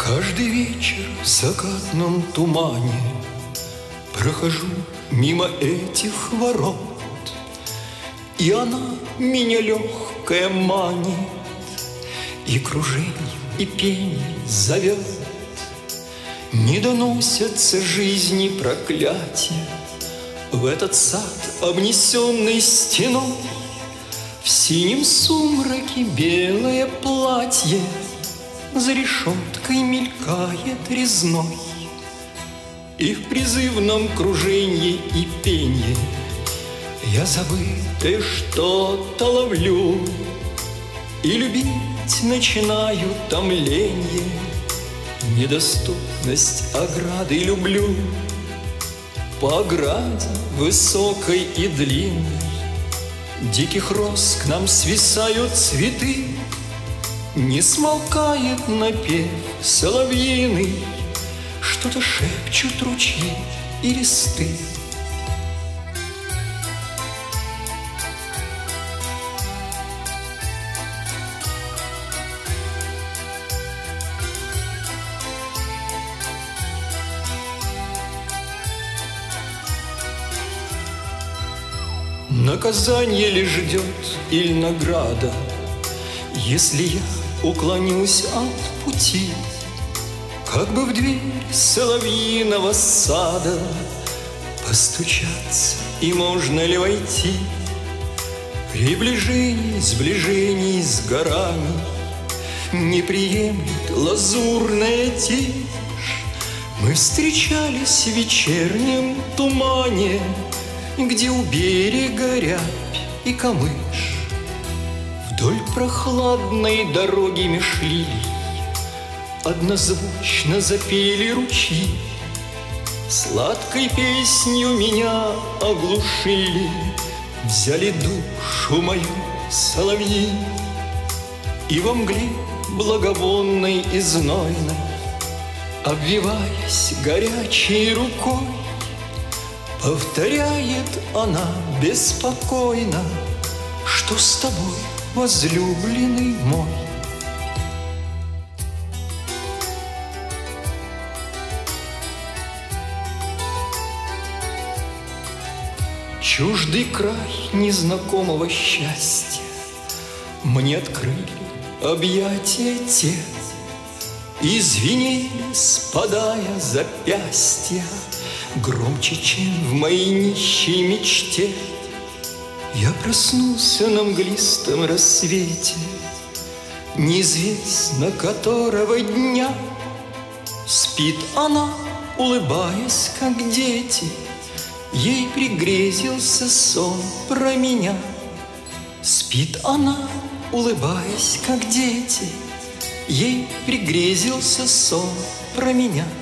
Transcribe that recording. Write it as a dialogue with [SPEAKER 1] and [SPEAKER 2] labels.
[SPEAKER 1] Каждый вечер в закатном тумане прохожу мимо этих ворот, и она меня легкая манит, и круженье, и пение зовет. Не доносятся жизни проклятия в этот сад, обнесенный стеной. В синем сумраке белое платье за решеткой мелькает резной. И в призывном круженье и пенье я забытое что-то ловлю, и любить начинаю томленье, недоступность ограды люблю. По ограде высокой и длинной диких роз к нам свисают цветы. Не смолкает напев соловьиный, что-то шепчут ручьи и листы. Наказание ли ждет или награда, если я уклонюсь от пути? Как бы в дверь соловьиного сада постучаться, и можно ли войти? Приближений, сближений с горами не приемлет лазурная тишь. Мы встречались в вечернем тумане, где у берега рябь и камыш. Вдоль прохладной дороги меж лилий однозвучно запели ручьи. Сладкой песнью меня оглушили, взяли душу мою соловьи. И во мгле благовонной и знойной, обвиваясь горячей рукой, повторяет она беспокойно: что с тобой, возлюбленный мой? Чуждый край незнакомого счастья мне открыли объятия те, и звенели, спадая запястья, громче, чем в моей нищей мечте. Я проснулся на мглистом рассвете, неизвестно которого дня. Спит она, улыбаясь, как дети, ей пригрезился сон про меня. Спит она, улыбаясь, как дети, ей пригрезился сон про меня.